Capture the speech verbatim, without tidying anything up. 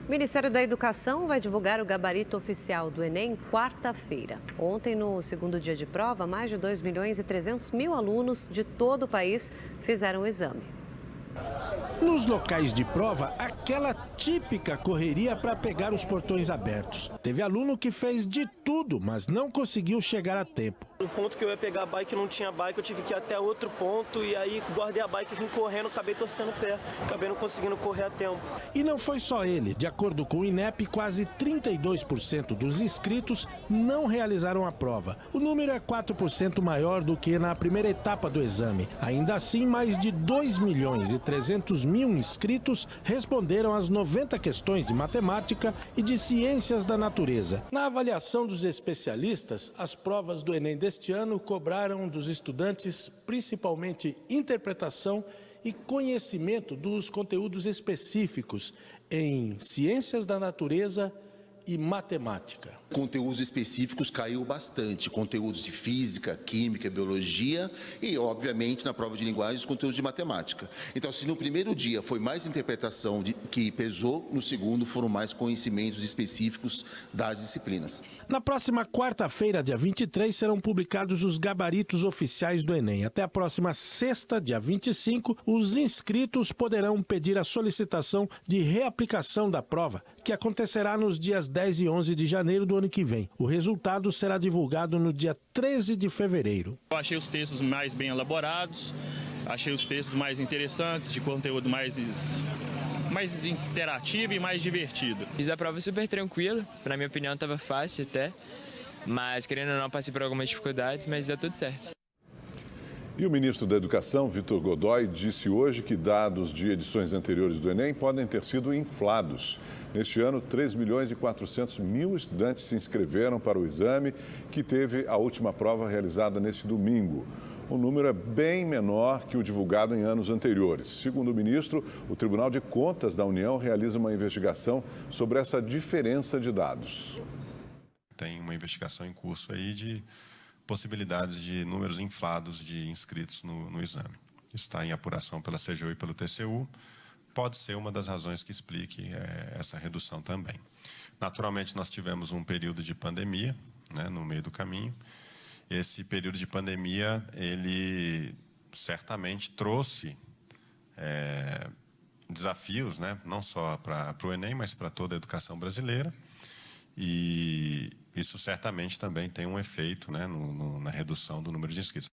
O Ministério da Educação vai divulgar o gabarito oficial do Enem quarta-feira. Ontem, no segundo dia de prova, mais de dois milhões e trezentos mil alunos de todo o país fizeram o exame. Nos locais de prova, aquela típica correria para pegar os portões abertos. Teve aluno que fez de tudo, mas não conseguiu chegar a tempo. No ponto que eu ia pegar a bike, não tinha bike, eu tive que ir até outro ponto e aí guardei a bike, vim correndo, acabei torcendo o pé, acabei não conseguindo correr a tempo. E não foi só ele. De acordo com o INEP, quase trinta e dois por cento dos inscritos não realizaram a prova. O número é quatro por cento maior do que na primeira etapa do exame. Ainda assim, mais de dois milhões e trezentos mil inscritos responderam às noventa questões de matemática e de ciências da natureza. Na avaliação dos especialistas, as provas do Enem deste ano cobraram dos estudantes principalmente interpretação e conhecimento dos conteúdos específicos em ciências da natureza e matemática. Conteúdos específicos caiu bastante, conteúdos de física, química, biologia e, obviamente, na prova de linguagem, os conteúdos de matemática. Então, se no primeiro dia foi mais interpretação de, que pesou, no segundo foram mais conhecimentos específicos das disciplinas. Na próxima quarta-feira, dia vinte e três, serão publicados os gabaritos oficiais do Enem. Até a próxima sexta, dia vinte e cinco, os inscritos poderão pedir a solicitação de reaplicação da prova, que acontecerá nos dias dez e onze de janeiro do ano que vem. O resultado será divulgado no dia treze de fevereiro. Eu achei os textos mais bem elaborados, achei os textos mais interessantes, de conteúdo mais, mais interativo e mais divertido. Fiz a prova super tranquila, na minha opinião estava fácil até, mas querendo ou não passei por algumas dificuldades, mas deu tudo certo. E o ministro da Educação, Vitor Godoy, disse hoje que dados de edições anteriores do Enem podem ter sido inflados. Neste ano, três milhões e quatrocentos mil estudantes se inscreveram para o exame, que teve a última prova realizada neste domingo. O número é bem menor que o divulgado em anos anteriores. Segundo o ministro, o Tribunal de Contas da União realiza uma investigação sobre essa diferença de dados. Tem uma investigação em curso aí de possibilidades de números inflados de inscritos no, no exame. Isso está em apuração pela C G U e pelo T C U. Pode ser uma das razões que explique é, essa redução também. Naturalmente, nós tivemos um período de pandemia, né, no meio do caminho. Esse período de pandemia, ele certamente trouxe é, desafios, né, não só para o Enem, mas para toda a educação brasileira. E isso certamente também tem um efeito, né, no, no, na redução do número de inscritos.